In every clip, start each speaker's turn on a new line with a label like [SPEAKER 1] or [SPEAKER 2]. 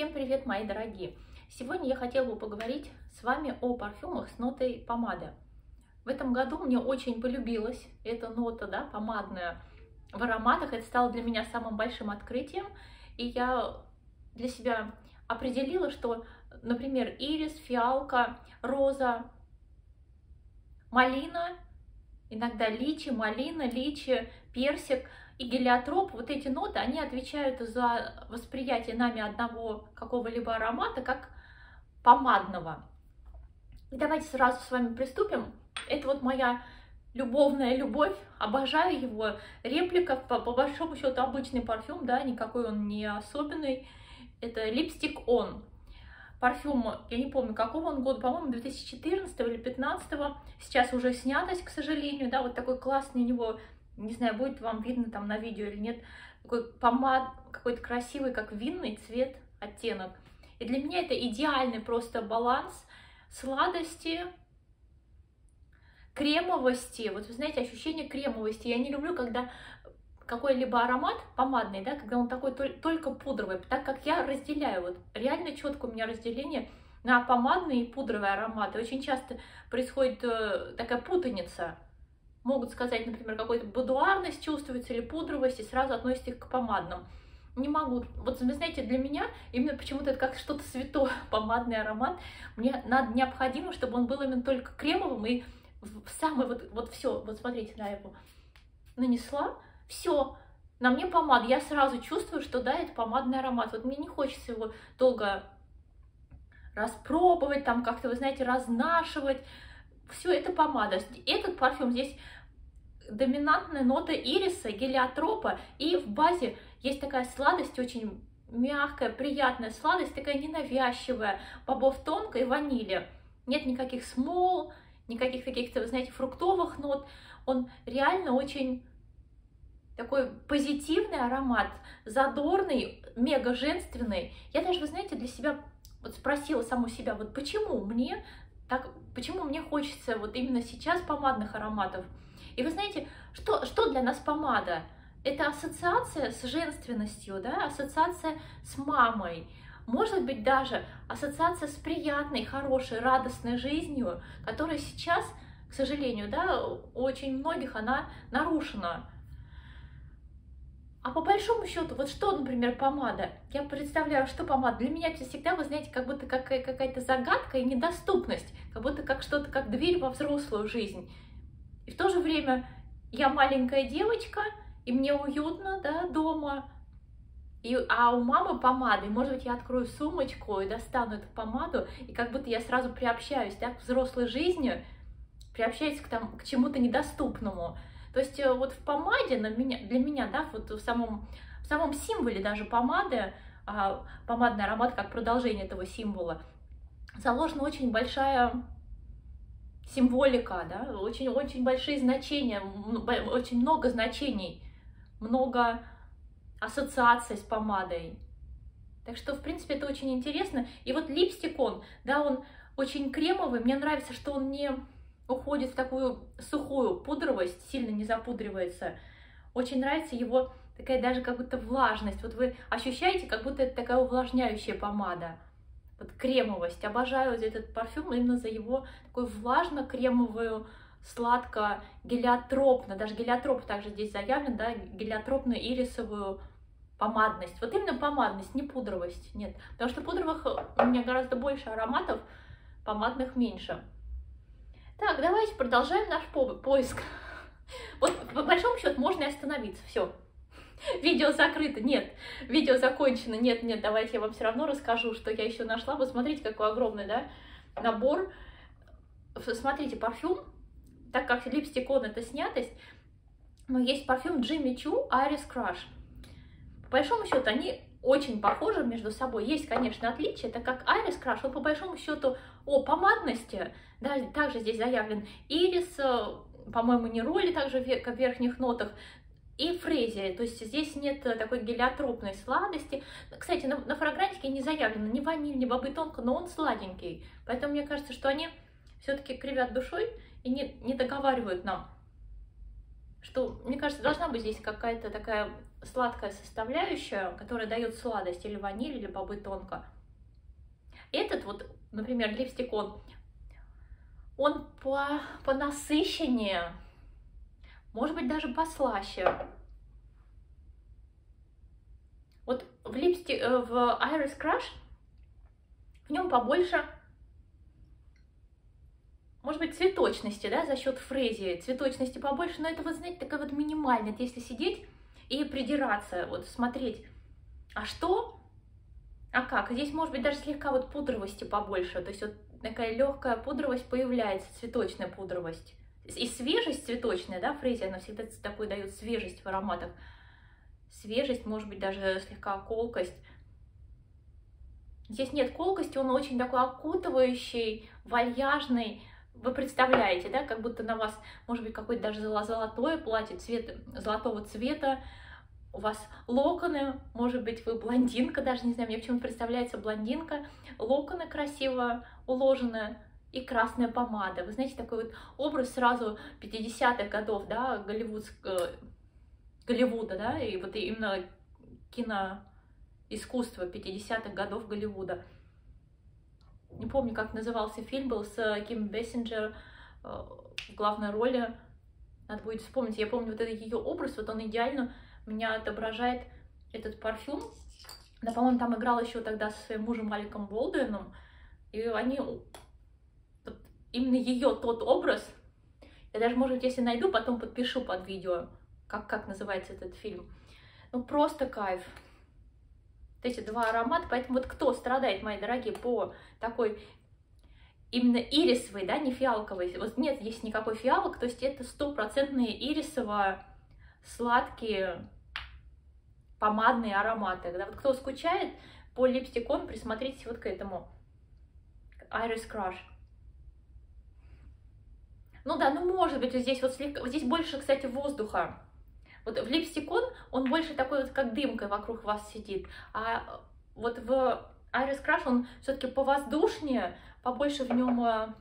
[SPEAKER 1] Всем привет, мои дорогие! Сегодня я хотела бы поговорить с вами о парфюмах с нотой помады. В этом году мне очень полюбилась эта нота, да, помадная в ароматах. Это стало для меня самым большим открытием. И я для себя определила, что, например, ирис, фиалка, роза, малина, иногда личи, малина, личи, персик и гелиотроп, вот эти ноты, они отвечают за восприятие нами одного какого-либо аромата как помадного. И давайте сразу с вами приступим. Это вот моя любовная любовь, обожаю его. Реплика, по большому счету, обычный парфюм, да, никакой он не особенный. Это Lipstick On. Парфюм, я не помню, какого он года, по-моему, 2014 или 2015. Сейчас уже снятость, к сожалению, да, вот такой классный у него, не знаю, будет вам видно там на видео или нет, такой помад, какой-то красивый, как винный цвет, оттенок. И для меня это идеальный просто баланс сладости, кремовости. Вот вы знаете, ощущение кремовости. Я не люблю, когда какой-либо аромат помадный, да, когда он такой только пудровый, так как я разделяю, вот реально четко у меня разделение на помадные и пудровые ароматы. Очень часто происходит такая путаница. Могут сказать, например, какой-то будуарность чувствуется или пудровость, и сразу относят их к помадным. Не могу. Вот вы знаете, для меня именно почему-то это как что-то святое, помадный аромат. Мне надо необходимо, чтобы он был именно только кремовым и в самый вот все. Вот смотрите, на его нанесла. Все, на мне помада, я сразу чувствую, что да, это помадный аромат. Вот мне не хочется его долго распробовать, там как-то, вы знаете, разнашивать. Все, это помада. Этот парфюм, здесь доминантная нота ириса, гелиотропа, и в базе есть такая сладость, очень мягкая, приятная сладость, такая ненавязчивая, бобов тонко и ванили. Нет никаких смол, никаких таких-то, вы знаете, фруктовых нот. Он реально очень такой позитивный аромат, задорный, мега женственный. Я даже, вы знаете, для себя вот спросила саму себя, вот почему мне хочется вот именно сейчас помадных ароматов. И вы знаете, что для нас помада? Это ассоциация с женственностью, да, ассоциация с мамой. Может быть, даже ассоциация с приятной, хорошей, радостной жизнью, которая сейчас, к сожалению, да, у очень многих она нарушена. А по большому счету, вот что, например, помада? Я представляю, что помада. Для меня это всегда, вы знаете, как будто какая-то загадка и недоступность, как будто как что-то, как дверь во взрослую жизнь. И в то же время я маленькая девочка, и мне уютно, да, дома. А у мамы помада, и, может быть, я открою сумочку и достану эту помаду, и как будто я сразу приобщаюсь, да, к взрослой жизни, приобщаюсь к чему-то недоступному. То есть вот в помаде для меня, да, вот в самом символе даже помады, помадный аромат как продолжение этого символа, заложена очень большая символика, да, очень большие значения, очень много значений, много ассоциаций с помадой. Так что, в принципе, это очень интересно. И вот Lipstick On, да, он очень кремовый, мне нравится, что он не уходит в такую сухую пудровость, сильно не запудривается. Очень нравится его такая даже как будто влажность. Вот вы ощущаете, как будто это такая увлажняющая помада. Вот кремовость. Обожаю этот парфюм именно за его такую влажно-кремовую, сладко-гелиотропно. Даже гелиотроп также здесь заявлен, да, гелиотропную ирисовую помадность. Вот именно помадность, не пудровость. Нет. Потому что пудровых у меня гораздо больше ароматов, помадных меньше. Так, давайте продолжаем наш поиск. Вот по большому счету можно и остановиться. Все. Видео закрыто. Нет. Видео закончено. Нет, давайте я вам все равно расскажу, что я еще нашла. Вот смотрите, какой огромный, да, набор. Смотрите, парфюм, так как Lipstick On это снятость, но есть парфюм Jimmy Choo Iris Crush. По большому счету они очень похожи между собой. Есть, конечно, отличия, так как Iris Crush, он по большому счету о помадности, да, также здесь заявлен ирис, по-моему, нероли также в верхних нотах, и фрезия, то есть здесь нет такой гелиотропной сладости. Кстати, на фрагрантике не заявлено ни ваниль, ни бобы тонко, но он сладенький. Поэтому мне кажется, что они все-таки кривят душой и не договаривают нам. Что, мне кажется, должна быть здесь какая-то такая сладкая составляющая, которая дает сладость, или ваниль, или бобы тонко. Этот вот, например, липстик, он по насыщеннее, может быть, даже послаще. Вот в Iris Crush в нем побольше, может быть, цветочности, да, за счет фрезии, цветочности побольше, но это, вот, знаете, такая вот минимальная. Это если сидеть и придираться, вот смотреть, а что, а как. Здесь, может быть, даже слегка вот пудровости побольше, то есть вот такая легкая пудровость появляется, цветочная пудровость. И свежесть цветочная, да, фрезия, она всегда такой дает свежесть в ароматах. Свежесть, может быть, даже слегка колкость. Здесь нет колкости, он очень такой окутывающий, вальяжный. Вы представляете, да, как будто на вас, может быть, какое-то даже золотое платье, золотого цвета, у вас локоны, может быть, вы блондинка, даже не знаю, мне почему-то представляется блондинка, локоны красиво уложены и красная помада. Вы знаете, такой вот образ сразу 50-х годов, да, Голливуда, да, и вот именно киноискусство 50-х годов Голливуда. Не помню, как назывался фильм, был с Ким Бессинджер в главной роли. Надо будет вспомнить. Я помню вот этот ее образ, вот он идеально меня отображает, этот парфюм. Да, по-моему, там играла еще тогда со своим мужем Алеком Болдуином. И они, вот, именно ее тот образ, я даже, может быть, если найду, потом подпишу под видео, как называется этот фильм. Ну, просто кайф. Вот эти два аромата, поэтому вот кто страдает, мои дорогие, по такой именно ирисовой, да, не фиалковой, вот нет здесь никакой фиалок, то есть это стопроцентные ирисово-сладкие помадные ароматы. Да, вот кто скучает по липстикам, присмотритесь вот к этому Iris Crush. Ну да, ну может быть, вот здесь вот слегка, здесь больше, кстати, воздуха. Вот в липстикон он больше такой вот, как дымкой вокруг вас сидит, а вот в Iris Crush он все-таки повоздушнее, побольше в нем,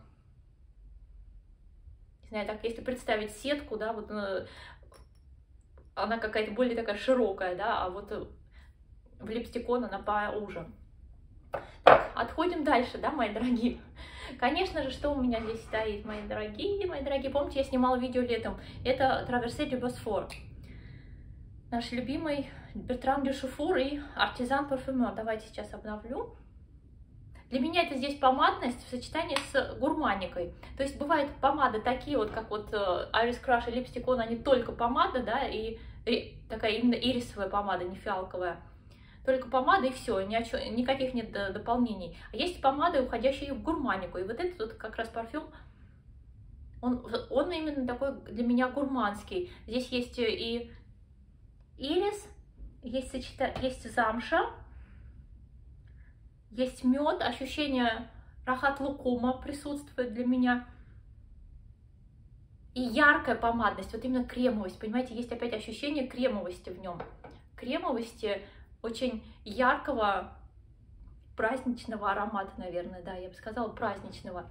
[SPEAKER 1] не знаю, так, если представить сетку, да, вот она какая-то более такая широкая, да, а вот в липстикон она поуже. Так, отходим дальше, да, мои дорогие. Конечно же, что у меня здесь стоит, мои дорогие, помните, я снимала видео летом, это Traversée du Bosphore. Наш любимый Бертран Дюшефур и Артизан Парфюмер. Давайте сейчас обновлю. Для меня это здесь помадность в сочетании с гурманикой. То есть бывают помады такие вот, как вот Iris Crush и липстикон, они только помада, да, и такая именно ирисовая помада, не фиалковая. Только помада и все, никаких нет дополнений. А есть помады, уходящие в гурманику. И вот этот вот как раз парфюм, он именно такой для меня гурманский. Здесь есть и ирис, есть замша, есть мед, ощущение рахат лукума присутствует для меня. И яркая помадность, вот именно кремовость, понимаете, есть опять ощущение кремовости в нем. Кремовости, очень яркого, праздничного аромата, наверное, да, я бы сказала, праздничного.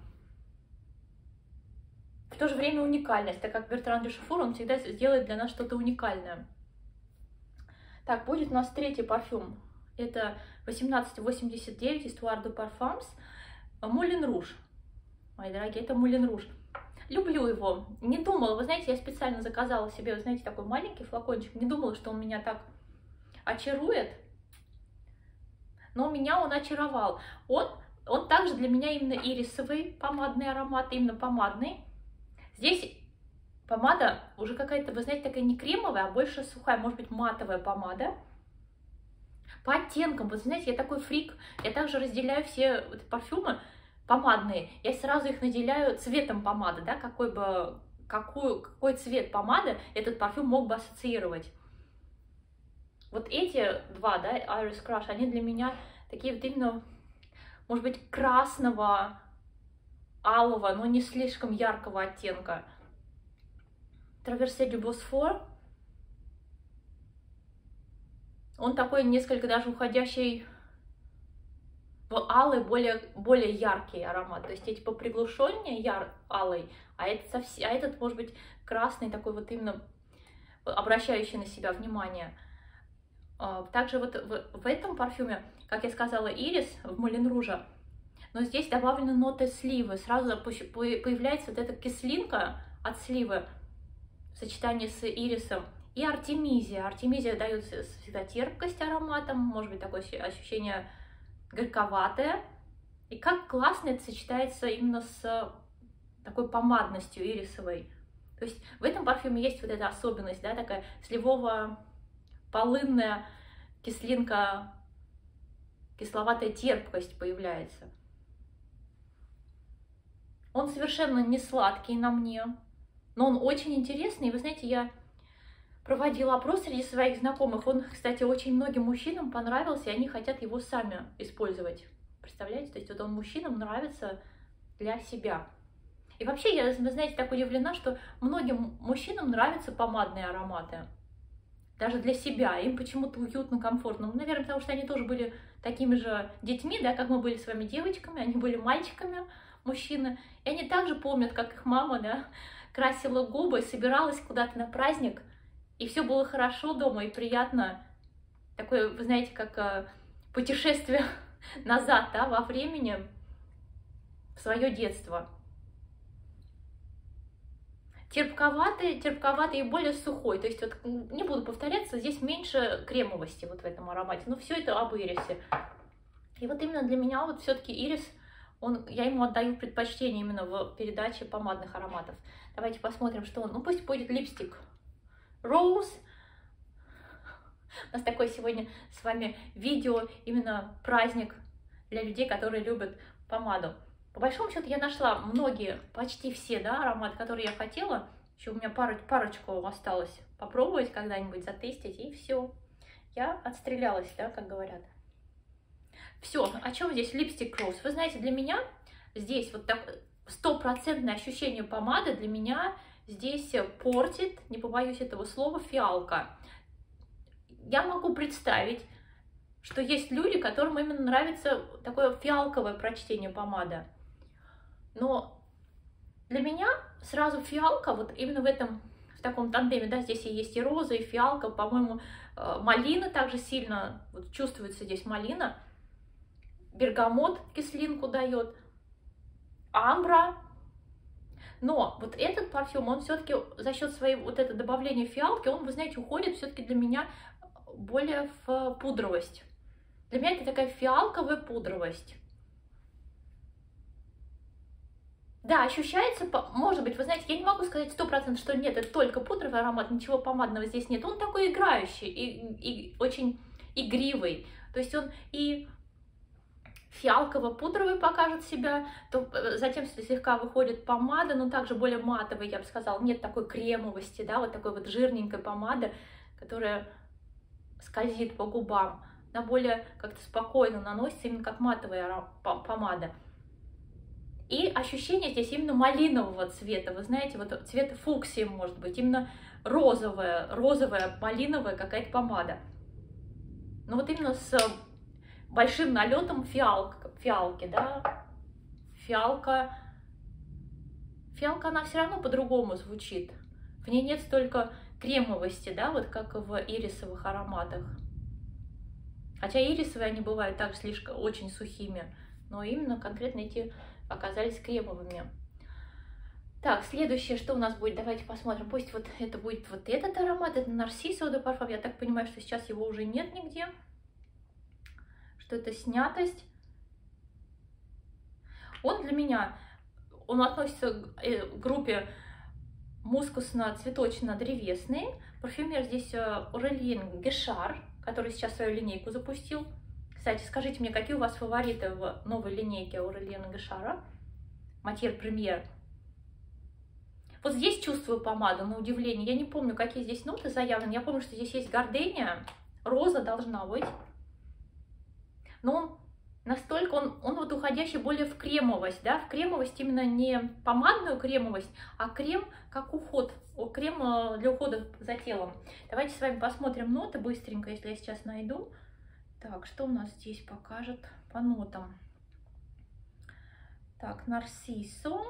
[SPEAKER 1] В то же время уникальность, так как Бертран Дюшефур, он всегда сделает для нас что-то уникальное. Так, будет у нас третий парфюм. Это 1889 Histoire de Parfums Moulin Rouge. Мои дорогие, это Moulin Rouge. Люблю его. Не думала, вы знаете, я специально заказала себе, вы знаете, такой маленький флакончик. Не думала, что он меня так очарует. Но меня он очаровал. Он также для меня именно ирисовый помадный аромат, именно помадный. Здесь помада уже какая-то, вы знаете, такая не кремовая, а больше сухая, может быть, матовая помада. По оттенкам, вы знаете, я такой фрик, я также разделяю все вот парфюмы помадные, я сразу их наделяю цветом помады, да, какой цвет помады этот парфюм мог бы ассоциировать. Вот эти два, да, Iris Crush, они для меня такие вот именно, может быть, красного, алого, но не слишком яркого оттенка. Traversée du Bosphore. Он такой несколько даже уходящий в алый, более яркий аромат. То есть эти поприглушеннее алый, а этот, может быть, красный, такой вот именно обращающий на себя внимание. Также вот в этом парфюме, как я сказала, ирис в Мулен Руже, но здесь добавлены ноты сливы. Сразу появляется вот эта кислинка от сливы в сочетании с ирисом. И артемизия. Артемизия дает всегда терпкость ароматом, может быть такое ощущение горьковатое. И как классно это сочетается именно с такой помадностью ирисовой. То есть в этом парфюме есть вот эта особенность, да, такая сливово-полынная кислинка, кисловатая терпкость появляется. Он совершенно не сладкий на мне, но он очень интересный. И вы знаете, я проводила опрос среди своих знакомых. Он, кстати, очень многим мужчинам понравился, и они хотят его сами использовать. Представляете? То есть вот он мужчинам нравится для себя. И вообще, я, вы знаете, так удивлена, что многим мужчинам нравятся помадные ароматы. Даже для себя. Им почему-то уютно, комфортно. Ну, наверное, потому что они тоже были такими же детьми, да, как мы были с вами девочками. Они были мальчиками, мужчины. И они также помнят, как их мама, да, красила губы, собиралась куда-то на праздник. И все было хорошо дома и приятно. Такое, вы знаете, как путешествие назад, да, во времени, в свое детство. Терпковатый и более сухой. То есть, вот, не буду повторяться, здесь меньше кремовости вот в этом аромате. Но все это об ирисе. И вот именно для меня вот все-таки ирис, я ему отдаю предпочтение именно в передаче помадных ароматов. Давайте посмотрим, что он. Ну, пусть будет липстик Rose. У нас такое сегодня с вами видео, именно праздник для людей, которые любят помаду. По большому счету я нашла многие, почти все, да, ароматы, которые я хотела. Еще у меня парочку осталось попробовать когда-нибудь, затестить, и все. Я отстрелялась, да, как говорят. Все, о чем здесь липстик Rose? Вы знаете, для меня здесь вот так стопроцентное ощущение помады для меня здесь портит, не побоюсь этого слова, фиалка. Я могу представить, что есть люди, которым именно нравится такое фиалковое прочтение помады. Но для меня сразу фиалка, вот именно в таком тандеме, да, здесь и есть и роза, и фиалка, по-моему, малина также сильно, вот чувствуется здесь малина, бергамот кислинку дает, амбра. Но вот этот парфюм, он все-таки за счет своей вот это добавления фиалки, он, вы знаете, уходит все-таки для меня более в пудровость. Для меня это такая фиалковая пудровость. Да, ощущается, может быть, вы знаете, я не могу сказать 100%, что нет, это только пудровый аромат, ничего помадного здесь нет. Он такой играющий и очень игривый. То есть он и фиалково-пудровый покажет себя, то затем слегка выходит помада, но также более матовый, я бы сказала. Нет такой кремовости, да, вот такой вот жирненькой помады, которая скользит по губам. Она более как-то спокойно наносится, именно как матовая помада. И ощущение здесь именно малинового цвета, вы знаете, вот цвета фуксии, может быть, именно розовая, малиновая какая-то помада. Но вот именно с большим налетом фиалки, да, фиалка, она все равно по-другому звучит. В ней нет столько кремовости, да, вот как в ирисовых ароматах. Хотя ирисовые они бывают так слишком очень сухими, но именно конкретно эти оказались кремовыми. Так, следующее, что у нас будет, давайте посмотрим. Пусть вот это будет вот этот аромат, это Нарцисс Eau de Parfum. Я так понимаю, что сейчас его уже нет нигде. Что это снятость. Он для меня, он относится к группе мускусно-цветочно-древесный. Парфюмер здесь Aurélien Guichard, который сейчас свою линейку запустил. Кстати, скажите мне, какие у вас фавориты в новой линейке Aurélien Guichard? Matière Première. Вот здесь чувствую помаду, на удивление. Я не помню, какие здесь ноты заявлены. Я помню, что здесь есть гардения, роза должна быть. Но он настолько, он вот уходящий более в кремовость, да, в кремовость именно не помадную кремовость, а крем как уход, крем для ухода за телом. Давайте с вами посмотрим ноты быстренько, если я сейчас найду. Так, что у нас здесь покажет по нотам? Так, Нарциссо.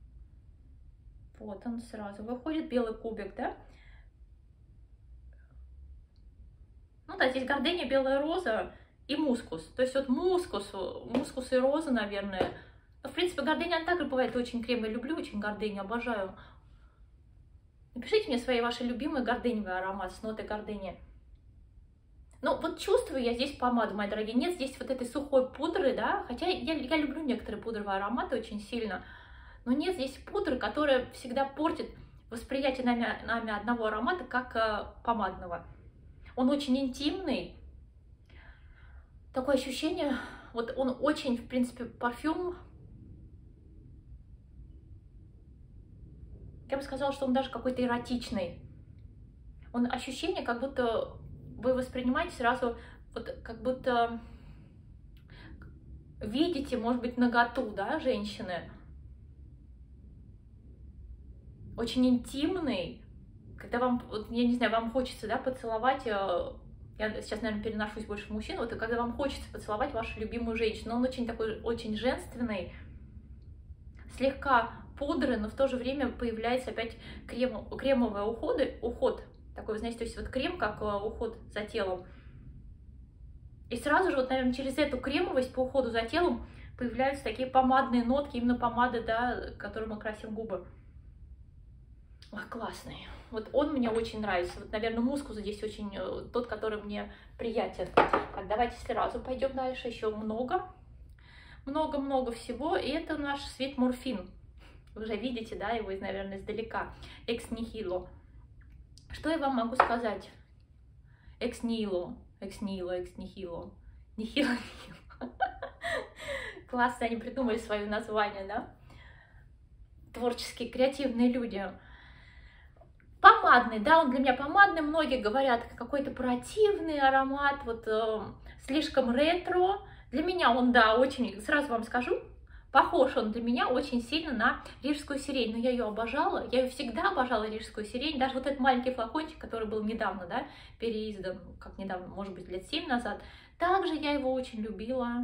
[SPEAKER 1] Вот он сразу выходит, белый кубик, да? Ну да, здесь гордыня, белая роза и мускус. То есть вот мускус и роза, наверное. Но, в принципе, гордыня, она также бывает очень кремовая. Люблю очень гордыню, обожаю. Напишите мне свои ваши любимые гордыневые ароматы с нотой гордыни. Ну, вот чувствую я здесь помаду, мои дорогие. Нет здесь вот этой сухой пудры, да. Хотя я люблю некоторые пудровые ароматы очень сильно. Но нет здесь пудры, которая всегда портит восприятие нами одного аромата как помадного. Он очень интимный. Такое ощущение, вот он очень, в принципе, парфюм. Я бы сказала, что он даже какой-то эротичный. Он ощущение, как будто вы воспринимаете сразу, вот как будто видите, может быть, наготу, да, женщины. Очень интимный. Когда вам, вот, я не знаю, вам хочется, да, поцеловать, я сейчас, наверное, переношусь больше в мужчин, вот, и когда вам хочется поцеловать вашу любимую женщину, он очень такой, очень женственный, слегка пудры, но в то же время появляется опять кремовый уход, такой, вы знаете, то есть вот крем, как уход за телом. И сразу же, вот, наверное, через эту кремовость по уходу за телом появляются такие помадные нотки, именно помады, да, которой мы красим губы. Ой, классный. Вот он мне очень нравится. Вот, наверное, мускус здесь очень тот, который мне приятен. Так, давайте сразу пойдем дальше. Еще много-много всего. И это наш Sweet Morphine. Вы уже видите, да, его, наверное, издалека. Ex Nihilo. Что я вам могу сказать? Ex Nihilo. Ex Nihilo, Ex Nihilo. Nihilo. Классно, они придумали свое название, да? Творческие, креативные люди. Помадный, да, он для меня помадный. Многие говорят, какой-то противный аромат, вот слишком ретро. Для меня он, да, очень, сразу вам скажу, похож он для меня очень сильно на рижскую сирень. Но я ее обожала, я ее всегда обожала, рижскую сирень. Даже вот этот маленький флакончик, который был недавно, да, переиздан, как недавно, может быть, лет 7 назад. Также я его очень любила.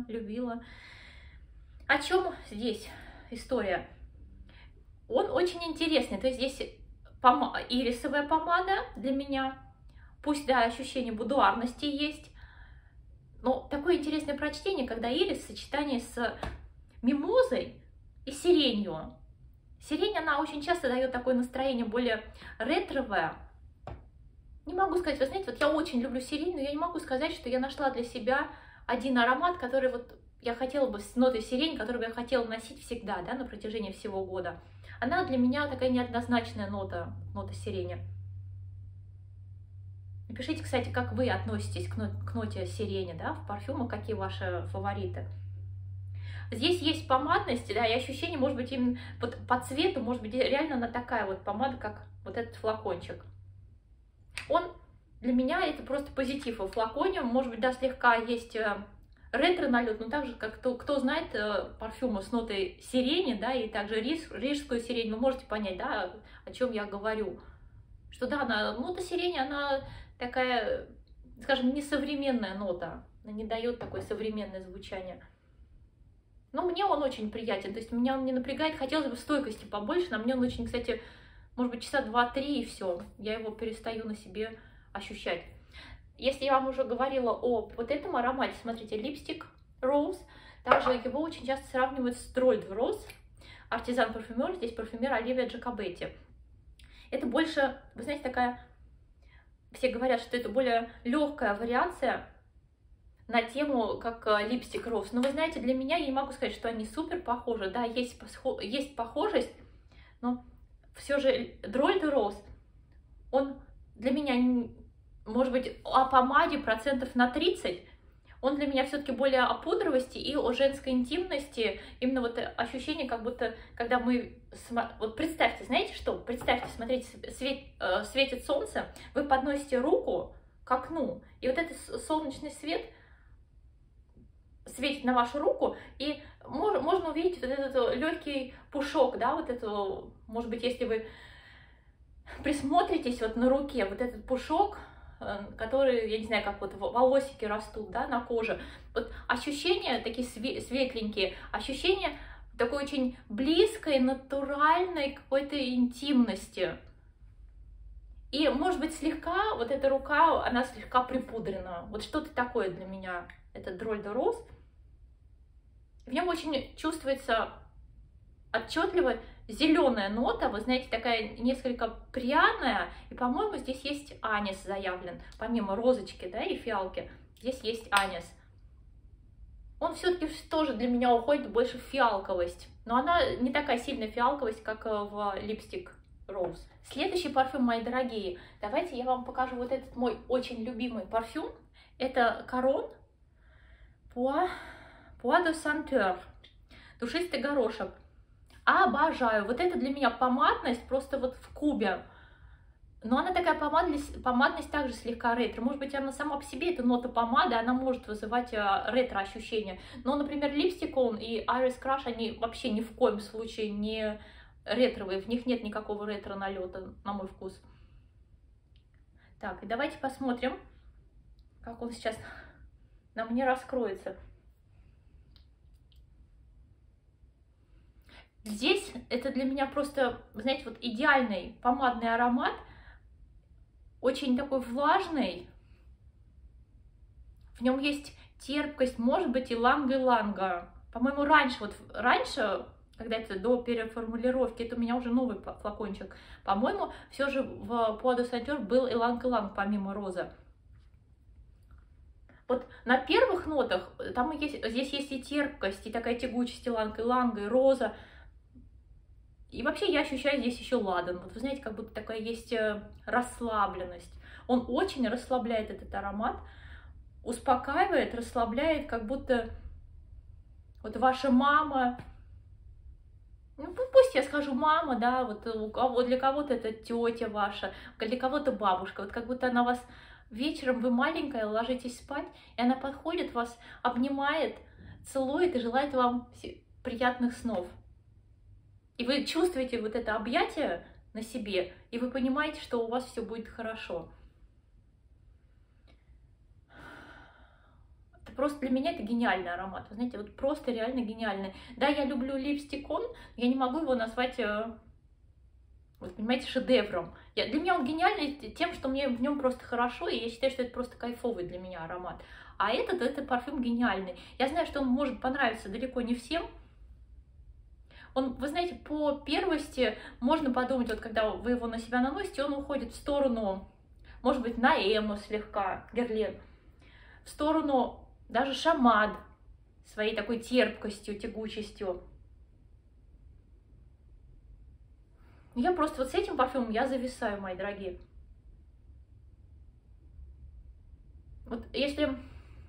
[SPEAKER 1] О чем здесь история? Он очень интересный, то есть здесь ирисовая помада для меня, пусть, да, ощущение будуарности есть, но такое интересное прочтение, когда ирис в сочетании с мимозой и сиренью. Сирень, она очень часто дает такое настроение более ретровое. Не могу сказать, вы знаете, вот я очень люблю сирень, но я не могу сказать, что я нашла для себя один аромат, который вот я хотела бы с нотой сирень, который бы я хотела носить всегда, да, на протяжении всего года. Она для меня такая неоднозначная нота сирени. Напишите, кстати, как вы относитесь к ноте сирени, да, в парфюмах, какие ваши фавориты. Здесь есть помадность, да, и ощущение, может быть, именно вот по цвету, может быть, реально она такая вот помада, как вот этот флакончик. Он для меня это просто позитив во флаконе, может быть, да, слегка есть ретро-налет, но также, как кто знает парфюмы с нотой сирени, да, и также рижскую сирень, вы можете понять, да, о чем я говорю. Что, да, нота сирени, она такая, скажем, несовременная нота, она не дает такое современное звучание. Но мне он очень приятен, то есть меня он не напрягает, хотелось бы стойкости побольше, на мне он очень, кстати, может быть, часа 2-3 и все, я его перестаю на себе ощущать. Если я вам уже говорила о вот этом аромате, смотрите, липстик Rose, также его очень часто сравнивают с Droid Rose, артизан-парфюмер, здесь парфюмер Оливия Джакобетти. Это больше, вы знаете, такая, все говорят, что это более легкая вариация на тему, как липстик Rose. Но вы знаете, для меня я не могу сказать, что они супер похожи. Да, есть похожесть, но все же Droid Rose, он для меня, может быть, о помаде процентов на 30, он для меня все-таки более о пудровости и о женской интимности. Именно вот ощущение, как будто, когда мы... Вот представьте, знаете что? Представьте, смотрите, светит солнце, вы подносите руку к окну, и вот этот солнечный свет светит на вашу руку, и можно увидеть вот этот легкий пушок, да, вот это, может быть, если вы присмотритесь вот на руке, вот этот пушок, которые, я не знаю, как вот волосики растут, да, на коже. Вот ощущения такие светленькие, ощущение такой очень близкой, натуральной какой-то интимности. И, может быть, слегка, вот эта рука, она слегка припудрена. Вот что-то такое для меня, это Drôle de Rose. В нем очень чувствуется отчетливо зеленая нота, вы знаете, такая несколько пряная. И, по-моему, здесь есть анис заявлен. Помимо розочки, да, и фиалки, здесь есть анис. Он все-таки тоже для меня уходит больше в фиалковость. Но она не такая сильная фиалковость, как в Lipstick Rose. Следующий парфюм, мои дорогие. Давайте я вам покажу вот этот мой очень любимый парфюм. Это Caron Pois de Senteur. Душистый горошек. Обожаю. Вот это для меня помадность просто вот в кубе. Но она такая помадность также слегка ретро. Может быть, она сама по себе, это нота помады, она может вызывать ретро ощущения. Но, например, Lipstick On и Iris Crush, они вообще ни в коем случае не ретровые. В них нет никакого ретро налета, на мой вкус. Так, и давайте посмотрим, как он сейчас на мне раскроется. Здесь это для меня просто, знаете, вот идеальный помадный аромат. Очень такой влажный. В нем есть терпкость, может быть, иланга-иланга. По-моему, раньше, когда это до переформулировки, это у меня уже новый флакончик. По-моему, все же в Pois de Senteur был иланг-иланг, помимо розы. Вот на первых нотах здесь есть и терпкость, и такая тягучесть иланг-иланга, и роза. И вообще я ощущаю здесь еще ладан. Вот вы знаете, как будто такая есть расслабленность. Он очень расслабляет этот аромат, успокаивает, расслабляет, как будто вот ваша мама, ну пусть я скажу мама, да, вот для кого-то это тетя ваша, для кого-то бабушка, вот как будто она вас вечером, вы маленькая, ложитесь спать, и она подходит, вас обнимает, целует и желает вам приятных снов. И вы чувствуете вот это объятие на себе, и вы понимаете, что у вас все будет хорошо. Это просто для меня это гениальный аромат. Вы знаете, вот просто реально гениальный. Да, я люблю Lipstick On, я не могу его назвать, вот, понимаете, шедевром. Для меня он гениальный тем, что мне в нем просто хорошо, и я считаю, что это просто кайфовый для меня аромат. А этот парфюм гениальный. Я знаю, что он может понравиться далеко не всем. Он, вы знаете, по первости можно подумать, вот когда вы его на себя наносите, он уходит в сторону, может быть, на Эму слегка, Герлен, в сторону даже Шамад, своей такой терпкостью, тягучестью. Я просто вот с этим парфюмом я зависаю, мои дорогие. Вот если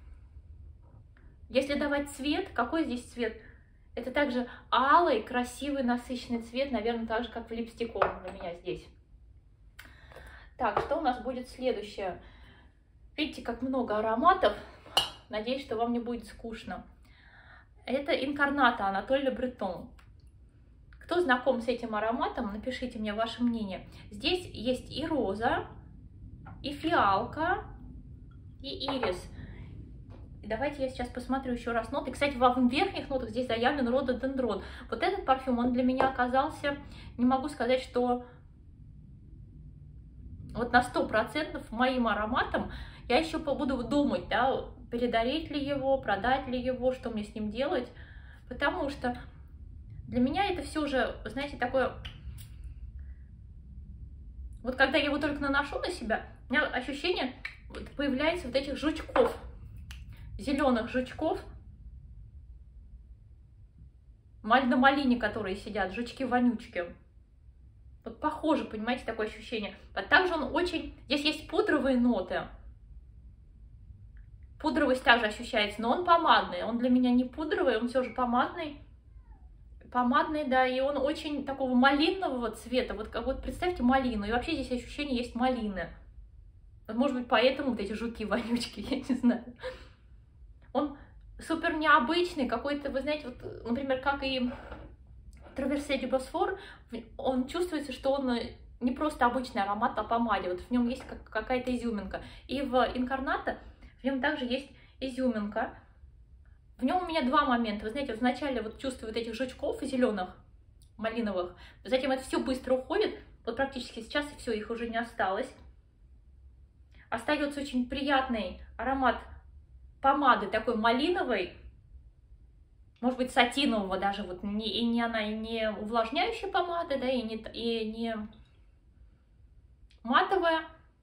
[SPEAKER 1] давать цвет, какой здесь цвет? Это также алый, красивый, насыщенный цвет, наверное, так же, как в Lipstick On у меня здесь. Так, что у нас будет следующее? Видите, как много ароматов. Надеюсь, что вам не будет скучно. Это Инкарната Анатоль Ле Бретон. Кто знаком с этим ароматом, напишите мне ваше мнение. Здесь есть и роза, и фиалка, и ирис. Давайте я сейчас посмотрю еще раз ноты. Кстати, во верхних нотах здесь заявлен рододендрон. Вот этот парфюм, он для меня оказался, не могу сказать, что вот на 100% моим ароматом. Я еще буду думать, да, передарить ли его, продать ли его, что мне с ним делать. Потому что для меня это все уже, знаете, такое... Вот когда я его только наношу на себя, у меня ощущение, вот, появляется вот этих жучков. Зеленых жучков, на малине, которые сидят, жучки-вонючки. Вот похоже, понимаете, такое ощущение. А также он очень... Здесь есть пудровые ноты. Пудровость также ощущается, но он помадный. Он для меня не пудровый, он все же помадный. Помадный, да, и он очень такого малинового цвета. Вот представьте малину, и вообще здесь ощущение есть малины. Вот, может быть, поэтому вот эти жуки-вонючки, я не знаю. Он супер необычный, какой-то, вы знаете, вот, например, как и Traversée du Bosphore, он чувствуется, что он не просто обычный аромат по помаде, вот в нем есть какая-то изюминка. И в Инкарната в нем также есть изюминка. В нем у меня два момента. Вы знаете, вначале вот чувствую вот этих жучков зеленых, малиновых, затем это все быстро уходит, Вот практически сейчас все, их уже не осталось. Остается очень приятный аромат помады, такой малиновый, может быть, сатинового даже, вот и она и не увлажняющая помада, да, и не матовая.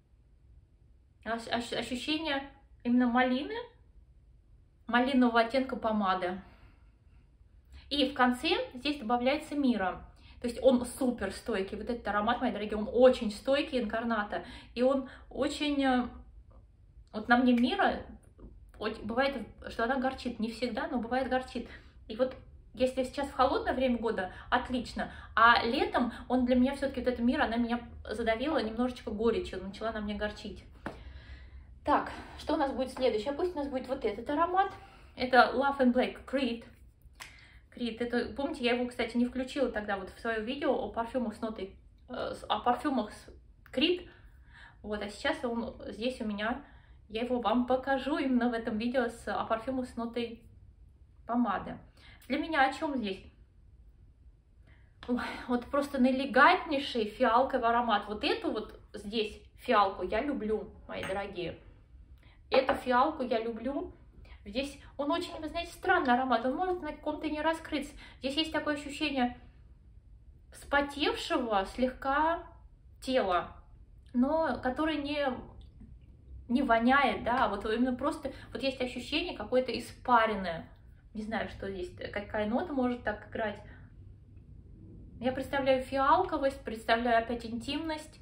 [SPEAKER 1] Ощущение именно малинового оттенка помады. И в конце здесь добавляется мира. То есть он супер стойкий. Вот этот аромат, мои дорогие, он очень стойкий, Инкарната. И он очень... Вот на мне мира бывает, что она горчит. Не всегда, но бывает горчит. И вот если сейчас в холодное время года, отлично. А летом он для меня все-таки, вот эта мира, она меня задавила немножечко горечью. Начала на мне горчить. Так, что у нас будет следующее? Пусть у нас будет вот этот аромат. Это Love and Black Creed. Creed. Это, помните, я его, кстати, не включила тогда вот в свое видео о парфюмах с нотой, о парфюмах с Creed. Вот, а сейчас он здесь у меня, я его вам покажу именно в этом видео о парфюмах с нотой помады. Для меня о чем здесь? Ой, вот просто наэлегантнейший фиалковый аромат. Вот эту вот здесь фиалку я люблю, мои дорогие. Эту фиалку я люблю. Здесь он очень, вы знаете, странный аромат. Он может на каком-то не раскрыться. Здесь есть такое ощущение вспотевшего слегка тела, но который не воняет, да, вот именно просто, вот есть ощущение какое-то испаренное. Не знаю, что здесь, какая нота может так играть. Я представляю фиалковость, представляю опять интимность.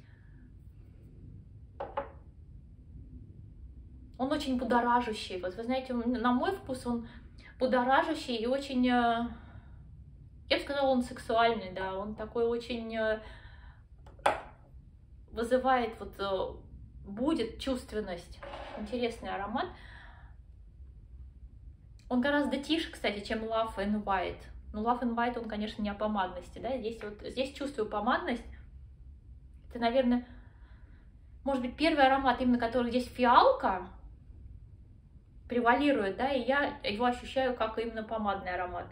[SPEAKER 1] Он очень будоражащий. Вот вы знаете, на мой вкус он будоражащий и очень, я бы сказала, он сексуальный, да, он такой очень вызывает, вот, будет чувственность. Интересный аромат. Он гораздо тише, кстати, чем Love and White. Но Love and White, он, конечно, не о помадности, да, здесь чувствую помадность. Это, наверное, может быть, первый аромат, именно который здесь фиалка превалирует, да, и я его ощущаю как именно помадный аромат.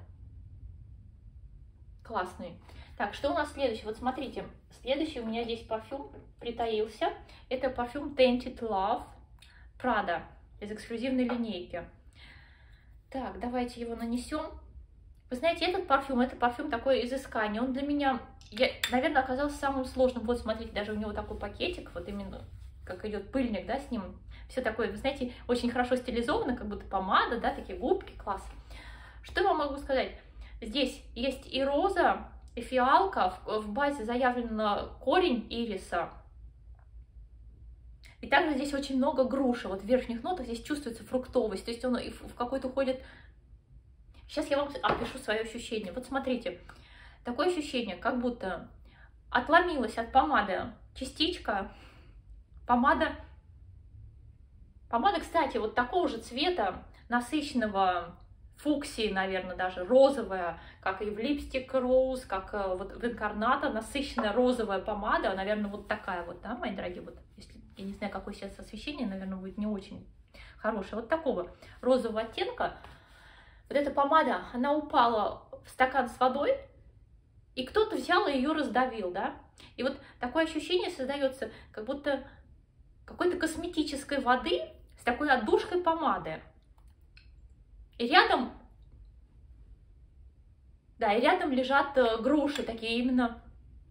[SPEAKER 1] Классный. Так, что у нас следующее? Вот смотрите, следующий у меня здесь парфюм притаился. Это парфюм Tainted Love Prada из эксклюзивной линейки. Так, давайте его нанесем. Вы знаете, этот парфюм, это парфюм такое изыскание. Он для меня, наверное, оказался самым сложным. Вот, смотрите, даже у него такой пакетик, вот именно как идет пыльник, да, с ним. Все такое, вы знаете, очень хорошо стилизовано, как будто помада, да, такие губки, класс. Что я вам могу сказать? Здесь есть и роза, и фиалка, в базе заявлен корень ириса. И также здесь очень много груши, вот в верхних нотах здесь чувствуется фруктовость, то есть он в какой-то уходит... Сейчас я вам опишу свое ощущение. Вот смотрите, такое ощущение, как будто отломилась от помады частичка. Помада, кстати, вот такого же цвета, насыщенного фуксии, наверное, даже розовая, как и в Lipstick Rose, как вот в Инкарната, насыщенная розовая помада, наверное, вот такая вот, да, мои дорогие, вот, если, я не знаю, какое сейчас освещение, наверное, будет не очень хорошее, вот такого розового оттенка. Вот эта помада, она упала в стакан с водой, и кто-то взял и ее раздавил, да, и вот такое ощущение создается, как будто какой-то косметической воды с такой отдушкой помады. И рядом, да, и рядом лежат груши, такие именно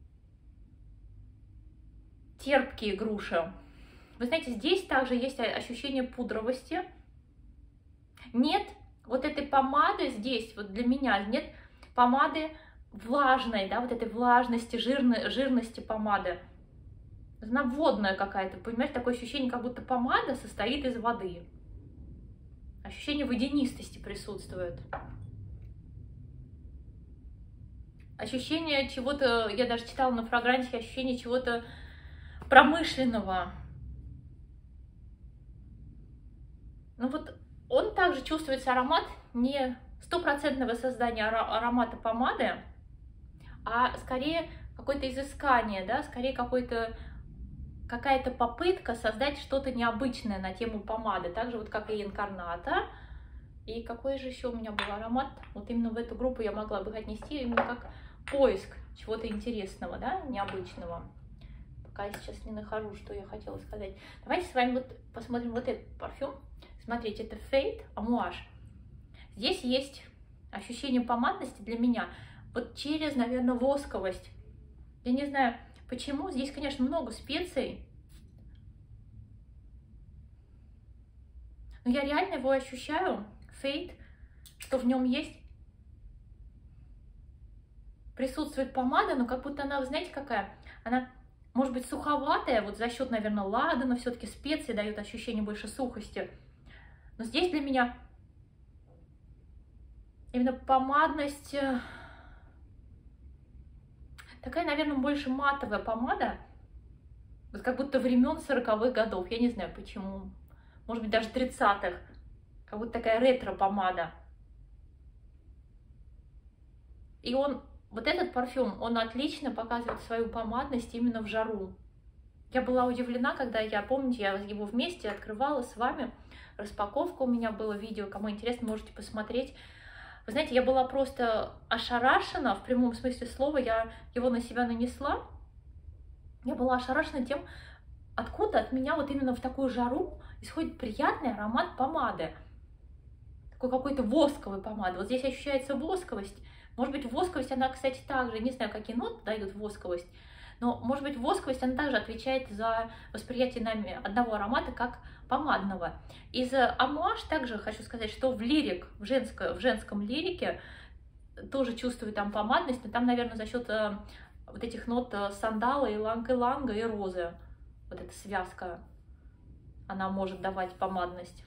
[SPEAKER 1] терпкие груши. Вы знаете, здесь также есть ощущение пудровости. Нет вот этой помады здесь, вот для меня, нет помады влажной, да, вот этой влажности, жирности помады. Она водная какая-то, понимаете, такое ощущение, как будто помада состоит из воды. Ощущение водянистости присутствует. Ощущение чего-то, я даже читала на фрагрансе, ощущение чего-то промышленного. Ну вот он также чувствуется аромат, не стопроцентного создания аромата помады, а скорее какое-то изыскание, да, скорее какая-то попытка создать что-то необычное на тему помады, так же вот как и Инкарната. И какой же еще у меня был аромат, вот именно в эту группу я могла бы отнести именно как поиск чего-то интересного, да, необычного. Пока я сейчас не нахожу, что я хотела сказать. Давайте с вами вот посмотрим вот этот парфюм. Смотрите, это Fade Amouage. Здесь есть ощущение помадности для меня вот через, наверное, восковость. Я не знаю, почему. Здесь, конечно, много специй. Но я реально его ощущаю, Fade, что в нем есть, присутствует помада, но как будто она, вы знаете, какая? Она, может быть, суховатая, вот за счет, наверное, ладана, все-таки специи дают ощущение больше сухости. Но здесь для меня именно помадность, такая, наверное, больше матовая помада, вот как будто времен 40-х годов, я не знаю почему, может быть, даже 30-х, как будто такая ретро-помада. И он, вот этот парфюм, он отлично показывает свою помадность именно в жару. Я была удивлена, когда я, помните, я его вместе открывала с вами, распаковка у меня было видео, кому интересно, можете посмотреть. Вы знаете, я была просто ошарашена, в прямом смысле слова, я его на себя нанесла. Я была ошарашена тем, откуда от меня вот именно в такую жару исходит приятный аромат помады. Такой какой-то восковой помады. Вот здесь ощущается восковость. Может быть, восковость, она, кстати, также, не знаю, какие ноты дают восковость, но, может быть, восковость, она также отвечает за восприятие нами одного аромата как помадного. Из Amouage также хочу сказать, что в лирик, в женском лирике тоже чувствую там помадность, но там, наверное, за счет вот этих нот сандала, иланга и розы. Вот эта связка, она может давать помадность.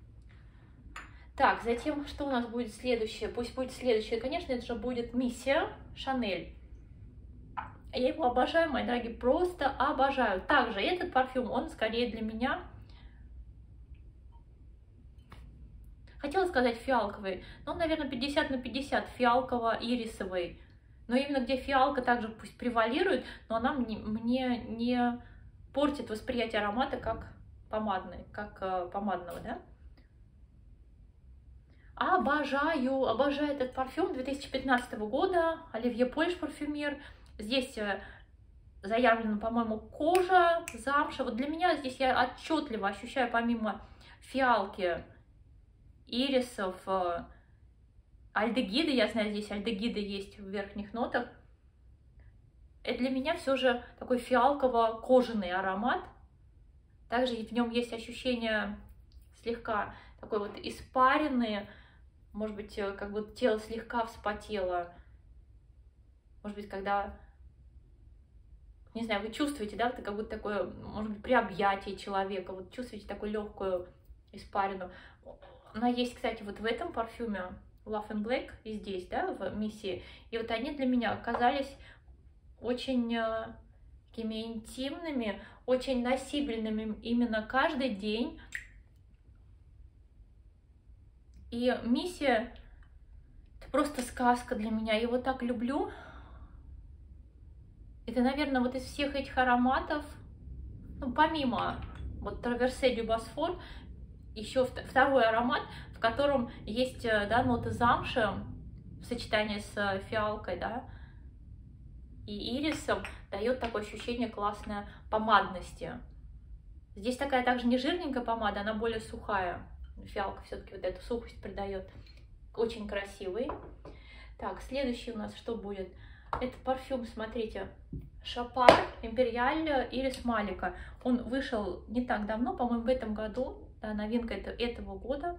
[SPEAKER 1] Так, затем, что у нас будет следующее? Пусть будет следующее, конечно, это же будет Миссия Шанель. Я его обожаю, мои дорогие, просто обожаю. Также этот парфюм, он скорее для меня, хотела сказать фиалковый, но он, наверное, 50 на 50, фиалково-ирисовый. Но именно где фиалка также пусть превалирует, но она мне не портит восприятие аромата как помадный, как помадного, да? Обожаю этот парфюм 2015 года, Оливье Польш парфюмер. Здесь заявлено, по-моему, кожа, замша. Вот для меня здесь я отчетливо ощущаю, помимо фиалки, ирисов, альдегиды, я знаю, здесь альдегиды есть в верхних нотах. Это для меня все же такой фиалково-кожаный аромат. Также в нем есть ощущение слегка такой вот испаренные, может быть, как будто тело слегка вспотело. Может быть, когда, не знаю, вы чувствуете, да, это как будто такое, может быть, при объятии человека, вот чувствуете такую легкую испарину. Она есть, кстати, вот в этом парфюме Love in Black и здесь, да, в Миссии. И вот они для меня оказались очень такими интимными, очень носибельными именно каждый день. И Миссия — это просто сказка для меня. Я его так люблю. Это, наверное, вот из всех этих ароматов, ну, помимо вот Traversée du Bosphore, еще второй аромат, в котором есть, да, ноты замши в сочетании с фиалкой, да, и ирисом, дает такое ощущение классной помадности. Здесь такая также не жирненькая помада, она более сухая. Фиалка все-таки вот эту сухость придает. Очень красивый. Так, следующий у нас что будет? Это парфюм, смотрите, Шапар Империаль Ирис Малика. Он вышел не так давно, по-моему, в этом году. Да, новинка этого года.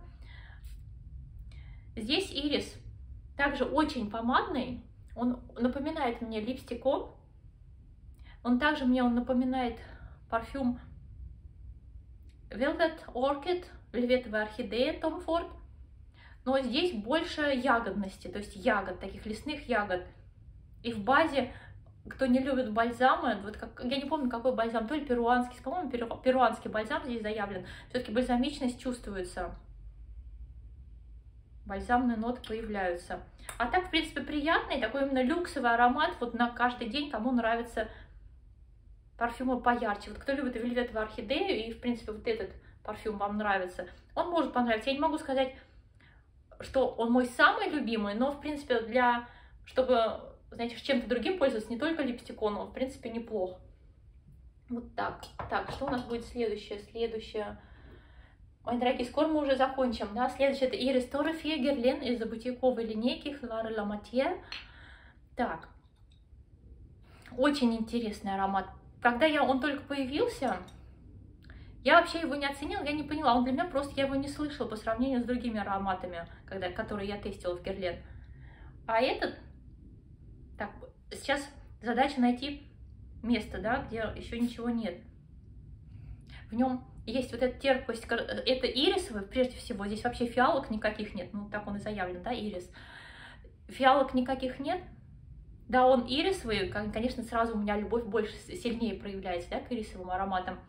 [SPEAKER 1] Здесь ирис также очень помадный. Он напоминает мне липстиком. Он также мне напоминает парфюм Velvet Orchid, вельветовая орхидея Tom Ford. Но здесь больше ягодности, то есть ягод, таких лесных ягод. И в базе, кто не любит бальзамы, вот как, я не помню, какой бальзам, то ли перуанский, по-моему, перуанский бальзам здесь заявлен. Все-таки бальзамичность чувствуется. Бальзамные ноты появляются. А так, в принципе, приятный, такой именно люксовый аромат, вот на каждый день, кому нравятся парфюмы поярче. Вот кто любит вельветовую орхидею, и, в принципе, вот этот парфюм вам нравится, он может понравиться. Я не могу сказать, что он мой самый любимый, но, в принципе, чтобы, знаете, чем-то другим пользоваться, не только липстиком, он, в принципе, неплох. Вот так. Так, что у нас будет следующее? Мои дорогие, скоро мы уже закончим, да? Следующее это Iris Torrefie Guerlain из бутиковой линейки Fleur La Matière. Так, очень интересный аромат. Когда он только появился, я вообще его не оценила, я не поняла. Он для меня просто, я его не слышала по сравнению с другими ароматами, которые я тестила в Guerlain. А этот, так, сейчас задача найти место, да, где еще ничего нет. В нем есть вот эта терпкость, это ирисовый, прежде всего, здесь вообще фиалок никаких нет, ну так он и заявлен, да, ирис. Фиалок никаких нет, да, он ирисовый, конечно, сразу у меня любовь больше, сильнее проявляется, да, к ирисовым ароматам.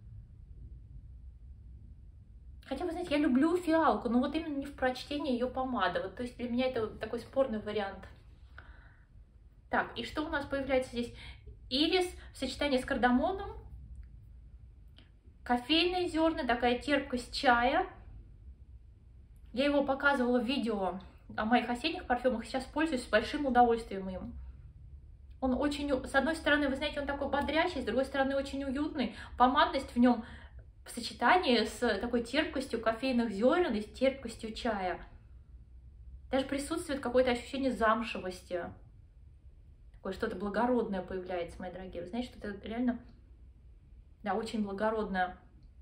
[SPEAKER 1] Хотя, вы знаете, я люблю фиалку, но вот именно не в прочтении ее помады, вот, то есть для меня это вот такой спорный вариант. Так, и что у нас появляется здесь? Ирис в сочетании с кардамоном, кофейные зерна, такая терпкость чая. Я его показывала в видео о моих осенних парфюмах, сейчас пользуюсь с большим удовольствием им. Он очень, с одной стороны, вы знаете, он такой бодрящий, с другой стороны, очень уютный. Помадность в нем в сочетании с такой терпкостью кофейных зерен и с терпкостью чая. Даже присутствует какое-то ощущение замшевости. Такое что-то благородное появляется, мои дорогие. Вы знаете, что это реально, да, очень благородное.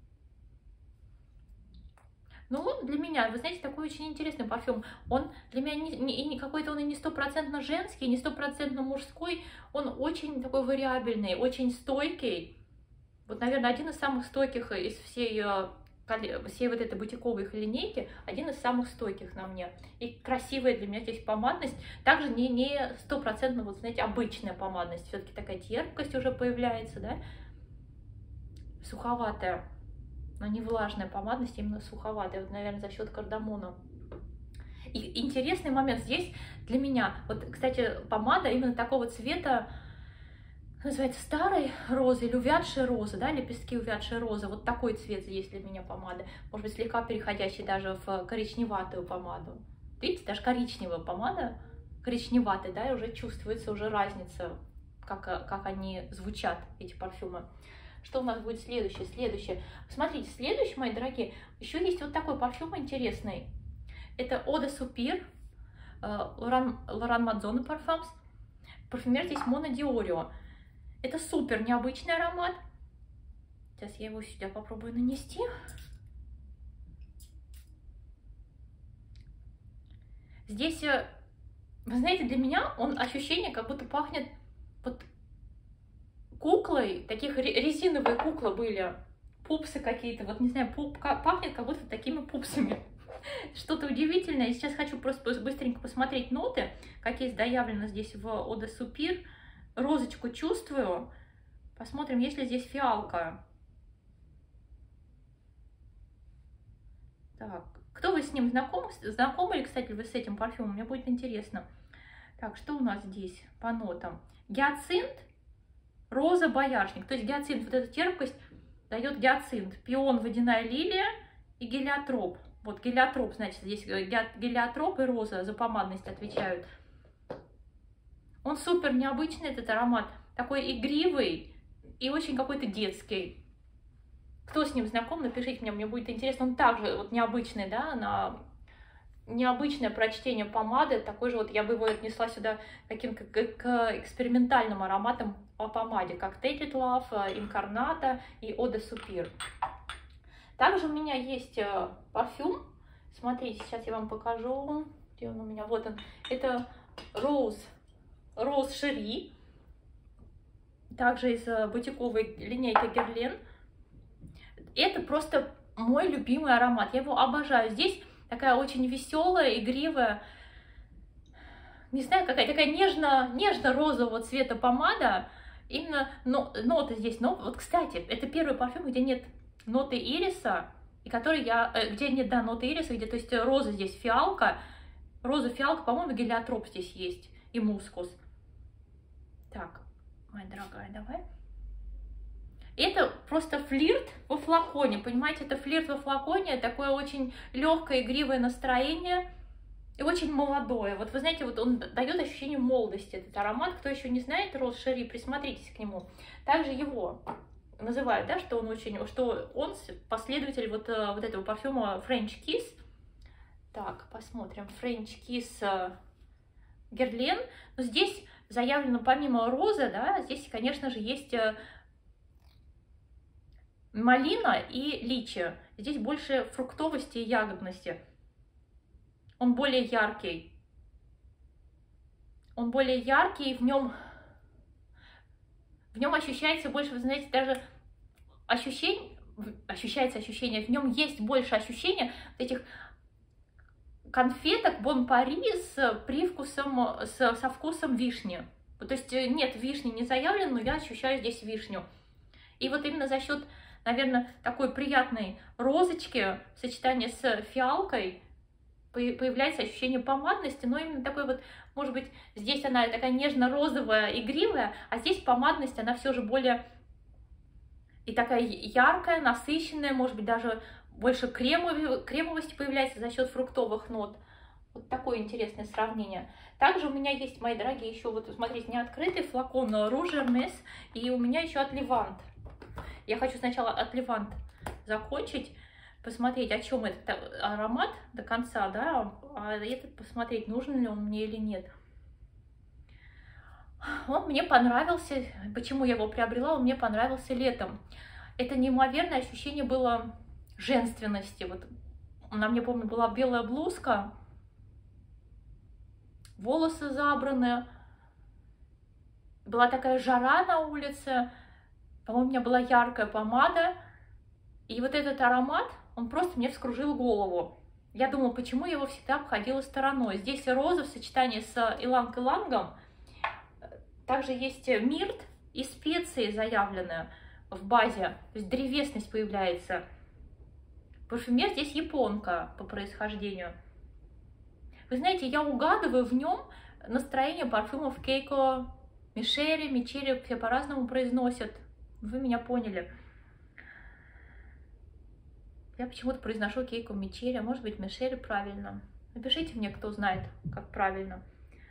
[SPEAKER 1] Ну, для меня, вы знаете, такой очень интересный парфюм. Он для меня не какой-то, он и не стопроцентно женский, не стопроцентно мужской. Он очень такой вариабельный, очень стойкий. Вот, наверное, один из самых стойких из всей вот этой бутиковой линейки, один из самых стойких на мне. И красивая для меня здесь помадность. Также не стопроцентно, вот, знаете, обычная помадность. Все-таки такая терпкость уже появляется, да? Суховатая. Но не влажная помадность, именно суховатая, вот, наверное, за счет кардамона. И интересный момент здесь для меня, вот, кстати, помада именно такого цвета, называется старой розы или увядшая роза, да, лепестки увядшей розы, вот такой цвет здесь для меня помады, может быть, слегка переходящий даже в коричневатую помаду. Видите, даже коричневая помада, коричневатая, да, и уже чувствуется уже разница, как они звучат, эти парфюмы. Что у нас будет следующее? Смотрите, следующий, мои дорогие, еще есть вот такой парфюм интересный. Это Eau de Soupir, Laurent Maison Parfums. Парфюмер здесь Mona Diorio. Это супер необычный аромат. Сейчас я его сюда попробую нанести. Здесь, вы знаете, для меня он ощущение, как будто пахнет вот куклой, таких резиновые куклы были, пупсы какие-то, вот не знаю, пахнет как будто такими пупсами. Что-то удивительное. Сейчас хочу просто быстренько посмотреть ноты, какие заявлены здесь в Eau de Soupir. Розочку чувствую. Посмотрим, есть ли здесь фиалка. Так, кто вы с ним знакомы? Знакомы ли, кстати, вы с этим парфюмом? Мне будет интересно. Так, что у нас здесь по нотам? Гиацинт, роза, боярышник. То есть гиацинт, вот эта терпкость дает гиацинт. Пион, водяная лилия и гелиотроп. Вот гелиотроп, значит, здесь гелиотроп и роза за помадность отвечают. Он супер необычный, этот аромат. Такой игривый и очень какой-то детский. Кто с ним знаком, напишите мне будет интересно. Он также вот необычный, да, необычное прочтение помады. Такой же вот, я бы его отнесла сюда к экспериментальным ароматам по помаде, как Take It Love, Incarnata и Eau de Soupir. Также у меня есть парфюм. Смотрите, сейчас я вам покажу. Где он у меня? Вот он. Это Rose Cherie. Также из бутиковой линейки Guerlain. Это просто мой любимый аромат. Я его обожаю. Здесь такая очень веселая, игривая, не знаю, какая такая нежно-розового цвета помада. Именно ноты здесь. Но вот, кстати, это первый парфюм, где нет ноты ириса, и который где нет, да, ноты ириса, где, то есть, роза здесь фиалка. Роза, фиалка, по-моему, гелиотроп здесь есть. И мускус. Так, моя дорогая, давай. Это просто флирт во флаконе, понимаете, это флирт во флаконе, такое очень легкое, игривое настроение и очень молодое. Вот вы знаете, вот он дает ощущение молодости, этот аромат. Кто еще не знает Rose Cherie, присмотритесь к нему. Также его называют, да, что он последователь вот этого парфюма French Kiss. Так, посмотрим. French Kiss Guerlain. Но здесь заявлено помимо розы, да, здесь, конечно же, есть малина и личи. Здесь больше фруктовости и ягодности. Он более яркий. Он более яркий, в нем ощущается больше, вы знаете, даже ощущается ощущение, в нем есть больше ощущения вот этих конфеток Бон Пари с привкусом, со вкусом вишни. То есть нет, вишни не заявлено, но я ощущаю здесь вишню. И вот именно за счет, наверное, такой приятной розочки в сочетании с фиалкой появляется ощущение помадности, но именно такой вот, может быть, здесь она такая нежно-розовая, игривая, а здесь помадность, она все же более и такая яркая, насыщенная, может быть, даже больше кремовости появляется за счет фруктовых нот. Вот такое интересное сравнение. Также у меня есть, мои дорогие, еще вот, смотрите, не открытый флакон Rouge Hermès, и у меня еще от Levant. Я хочу сначала от Levant закончить, посмотреть, о чем этот аромат до конца, да, а этот посмотреть, нужен ли он мне или нет. Он мне понравился, почему я его приобрела, он мне понравился летом. Это неимоверное ощущение было женственности. Вот на мне, помню, была белая блузка, волосы забраны, была такая жара на улице, по-моему, у меня была яркая помада, и вот этот аромат, он просто мне вскружил голову. Я думала, почему я его всегда обходила стороной. Здесь роза в сочетании с иланг-илангом. Также есть мирт и специи заявленные в базе. То есть древесность появляется. Парфюмер здесь японка по происхождению. Вы знаете, я угадываю в нем настроение парфюмов Кейко Мичери, все по-разному произносят. Вы меня поняли. Я почему-то произношу Кейко Мичери, а может быть Мишери правильно. Напишите мне, кто знает, как правильно.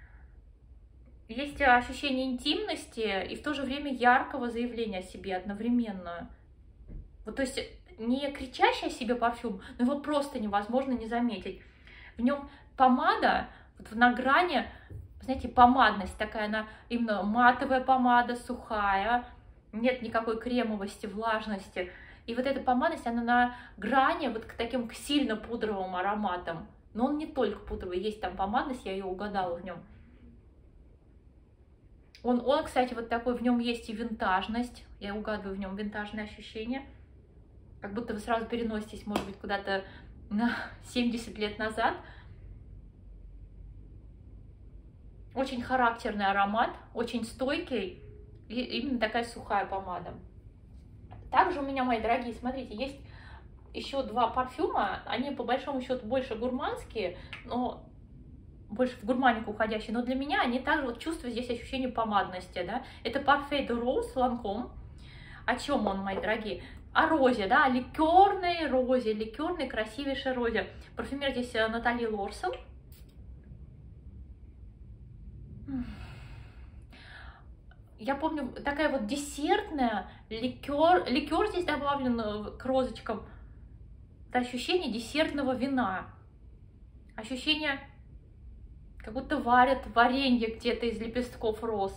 [SPEAKER 1] Есть ощущение интимности и в то же время яркого заявления о себе одновременно. Вот, то есть не кричащий о себе парфюм, но его просто невозможно не заметить. В нем помада, вот на грани, знаете, помадность такая, она именно матовая помада, сухая, нет никакой кремовости, влажности. И вот эта помадность, она на грани вот к таким к сильно пудровым ароматам. Но он не только пудровый, есть там помадность, я ее угадала в нем. Он, кстати, вот такой, в нем есть и винтажность. Я угадываю в нем винтажные ощущения. Как будто вы сразу переноситесь, может быть, куда-то на 70 лет назад. Очень характерный аромат, очень стойкий. И именно такая сухая помада. Также у меня, мои дорогие, смотрите, есть еще два парфюма. Они, по большому счету, больше гурманские, но больше в гурманику уходящие. Но для меня они также, вот чувствую здесь ощущение помадности, да. Это Parfait de Rose Lancôme. О чем он, мои дорогие? О розе, да, о ликерной розе, ликерной красивейшей розе. Парфюмер здесь Натали Лорсон. Я помню, такая вот десертная, ликер здесь добавлен к розочкам. Это ощущение десертного вина. Ощущение, как будто варят варенье где-то из лепестков роз.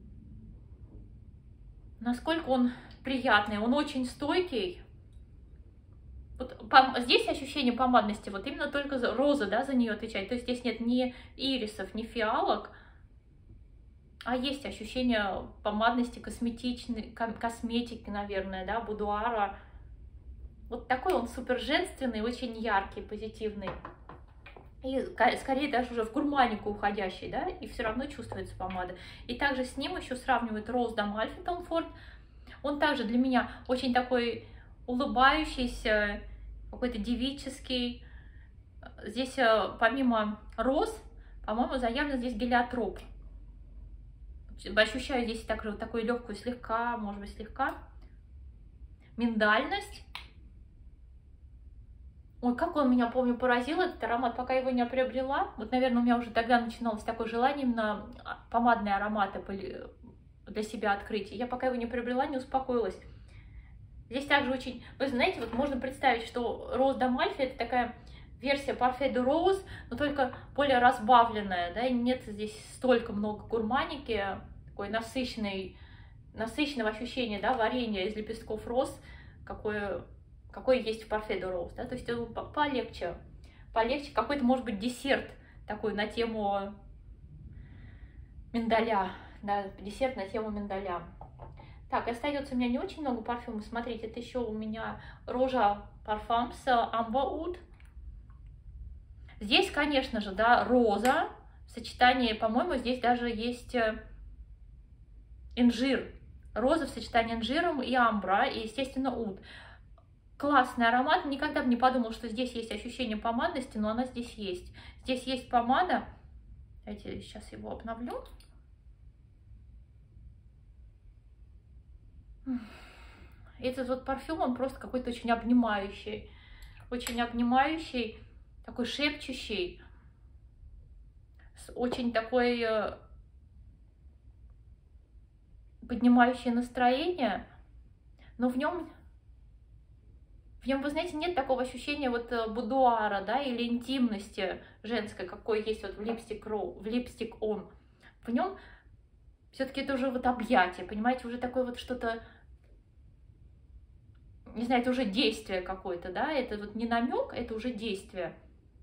[SPEAKER 1] Насколько он приятный, он очень стойкий. Вот здесь ощущение помадности, вот именно только роза, да, за нее отвечает. То есть здесь нет ни ирисов, ни фиалок, а есть ощущение помадности, косметики, наверное, да, будуара. Вот такой он супер женственный, очень яркий, позитивный. И скорее даже уже в гурманику уходящий, да, и все равно чувствуется помада. И также с ним еще сравнивают Rose d'Amalfi Tom Ford. Он также для меня очень такой улыбающийся, какой-то девический. Здесь помимо роз, по-моему, заявлено здесь гелиотроп. Ощущаю здесь также вот такую легкую слегка, может быть, слегка миндальность. Ой, как он меня, помню, поразил, этот аромат, пока его не приобрела. Вот, наверное, у меня уже тогда начиналось такое желание именно помадные ароматы для себя открыть. И я пока его не приобрела, не успокоилась. Здесь также очень, вы знаете, вот можно представить, что Rose d'Amalfi это такая версия Parfait de Rose, но только более разбавленная, да, и нет здесь столько много гурманики, такой насыщенного ощущения, да, варенья из лепестков роз, какое есть в Parfait de Rose, да, то есть полегче, какой-то, может быть, десерт такой на тему миндаля, да, десерт на тему миндаля. Так, остается у меня не очень много парфюмов. Смотрите, это еще у меня Roja Parfum с Amber Oud. Здесь, конечно же, да, роза в сочетании, по-моему, здесь даже есть инжир. Роза в сочетании инжиром и амбра, и, естественно, уд. Классный аромат. Никогда бы не подумал, что здесь есть ощущение помадности, но она здесь есть. Здесь есть помада. Давайте сейчас его обновлю. Этот вот парфюм, он просто какой-то очень обнимающий, такой шепчущий, с очень такой поднимающий настроение, но в нем, вы знаете, нет такого ощущения вот будуара, да, или интимности женской, какой есть вот в Lipstick On. В нем все-таки это уже вот объятие, понимаете, уже такое вот что-то, не знаю, это уже действие какое-то, да, это вот не намек, это уже действие.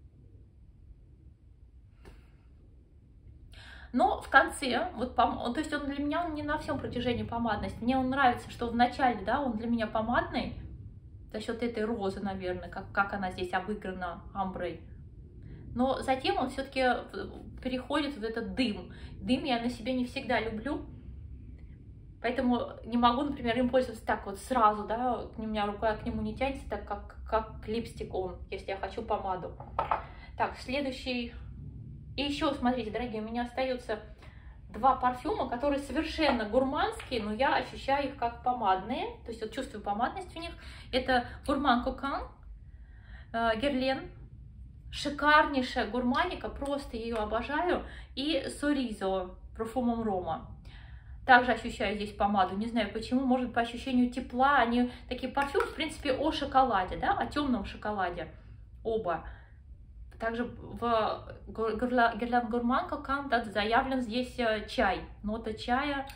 [SPEAKER 1] Но в конце, вот, то есть он для меня, он не на всем протяжении помадность. Мне он нравится, что в начале, да, он для меня помадный, за счет этой розы, наверное, как она здесь обыграна амброй. Но затем он все-таки переходит в этот дым. Дым я на себе не всегда люблю, поэтому не могу, например, им пользоваться так вот сразу, да, у меня рука к нему не тянется, так как Lipstick On, если я хочу помаду. Так, следующий. И еще, смотрите, дорогие, у меня остается два парфюма, которые совершенно гурманские, но я ощущаю их как помадные, то есть вот чувствую помадность в них. Это Gourmand Coquin, Guerlain, шикарнейшая гурманика, просто ее обожаю, и Sorriso, Profumum Roma. Также ощущаю здесь помаду, не знаю почему, может по ощущению тепла, они такие парфюмы, в принципе, о шоколаде, да, о темном шоколаде, оба. Также в Guerlain Gourmand Coquin заявлен здесь чай, нота чая,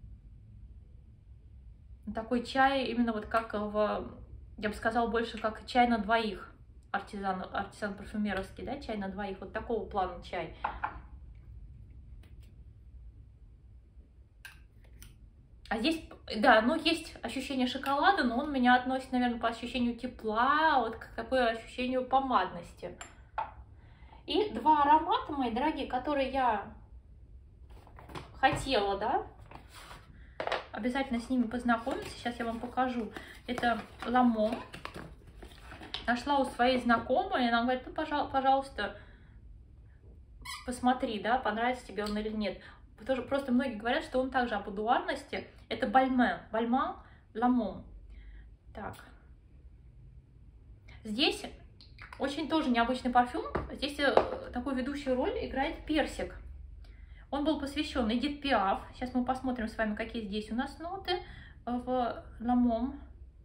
[SPEAKER 1] такой чай именно вот как я бы сказала, больше как чай на двоих, артизан парфюмерский, да, чай на двоих, вот такого плана чай. А здесь, да, ну есть ощущение шоколада, но он меня относит, наверное, по ощущению тепла, вот к такой ощущению помадности. И два аромата, мои дорогие, которые я хотела, да, обязательно с ними познакомиться. Сейчас я вам покажу. Это Ламом. Нашла у своей знакомой, и она говорит, ну, пожалуйста, посмотри, да, понравится тебе он или нет. Просто многие говорят, что он также о будуарности. Это Balmain Ламом. Так. Здесь очень тоже необычный парфюм. Здесь такую ведущую роль играет персик. Он был посвящен Эдит Пиаф. Сейчас мы посмотрим с вами, какие здесь у нас ноты в Ламом.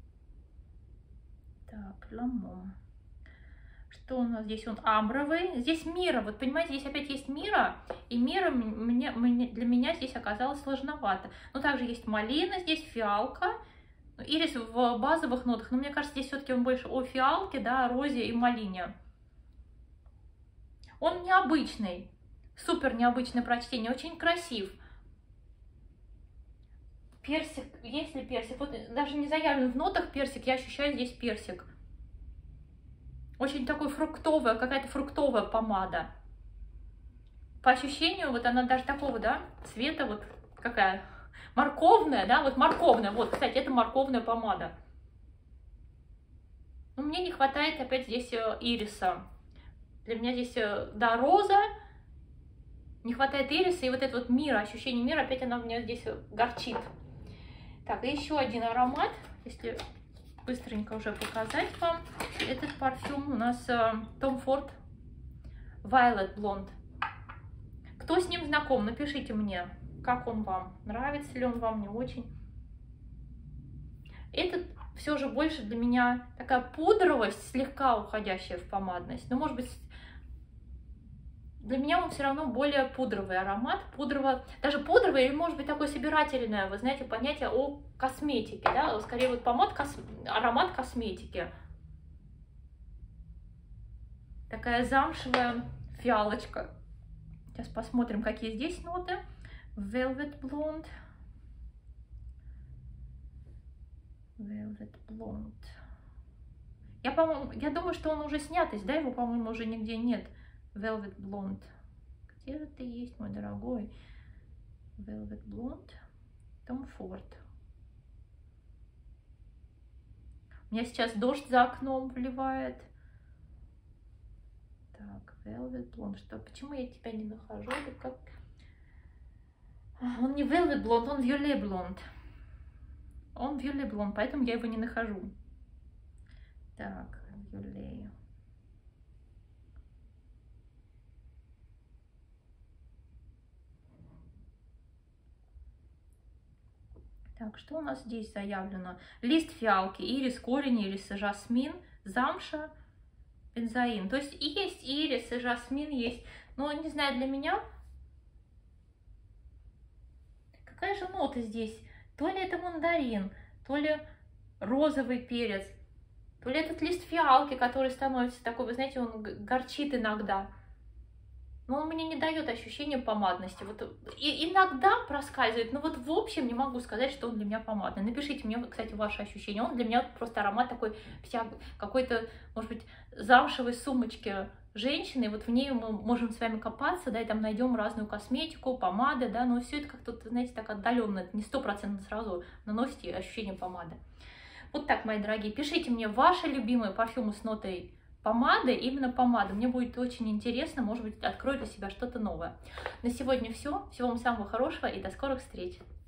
[SPEAKER 1] Так, Ламом. Что у нас здесь? Он амбровый. Здесь мира. Вот понимаете, здесь опять есть мира. И мира для меня здесь оказалось сложновато. Но также есть малина, здесь фиалка. Ирис в базовых нотах, но мне кажется, здесь все-таки он больше о фиалке, да, розе и малине. Он необычный, супер необычное прочтение, очень красив. Персик, есть ли персик? Вот даже не заявлен в нотах персик, я ощущаю здесь персик. Очень такой фруктовая, какая-то фруктовая помада. По ощущению, вот она даже такого, да, цвета, вот какая... Морковная, да, вот морковная, вот, кстати, это морковная помада. Но мне не хватает опять здесь ириса. Для меня здесь, да, роза, не хватает ириса, и вот это вот мира, ощущение мира, опять она у меня здесь горчит. Так, и еще один аромат, если быстренько уже показать вам. Этот парфюм у нас Tom Ford Violet Blonde. Кто с ним знаком, напишите мне. Как он вам? Нравится ли он вам? Не очень? Этот все же больше для меня такая пудровость, слегка уходящая в помадность. Но, может быть, для меня он все равно более пудровый аромат, даже пудровый или, может быть, такое собирательное, вы знаете, понятие о косметике, да, скорее вот аромат косметики. Такая замшевая фиалочка. Сейчас посмотрим, какие здесь ноты. Velvet Blonde. Velvet Blonde. Я думаю, что он уже снят, да, его, по-моему, уже нигде нет. Velvet Blonde. Где же ты есть, мой дорогой? Velvet Blonde. Tom Ford. У меня сейчас дождь за окном вливает. Так, Velvet Blonde. Что? Почему я тебя не нахожу? Это как... Он не Velvet Blonde, он Violet Blonde. Он Violet Blonde, поэтому я его не нахожу. Так, Violet. Так, что у нас здесь заявлено? Лист фиалки, ирис, корень ириса, жасмин, замша, бензоин. То есть и есть ирис, и жасмин есть. Но, не знаю, для меня... Какая же нота здесь? То ли это мандарин, то ли розовый перец, то ли этот лист фиалки, который становится такой, вы знаете, он горчит иногда. Но он мне не дает ощущения помадности. Вот, и иногда проскальзывает, но вот в общем не могу сказать, что он для меня помадный. Напишите мне, кстати, ваши ощущения. Он для меня просто аромат такой, какой-то, может быть, замшевой сумочки женщины. Вот в ней мы можем с вами копаться, да, и там найдем разную косметику, помады, да, но все это как-то, знаете, так отдаленно, не 100% сразу наносите ощущение помады. Вот так, мои дорогие, пишите мне ваши любимые парфюмы с нотой помады, именно помады. Мне будет очень интересно, может быть, открою для себя что-то новое. На сегодня все. Всего вам самого хорошего и до скорых встреч.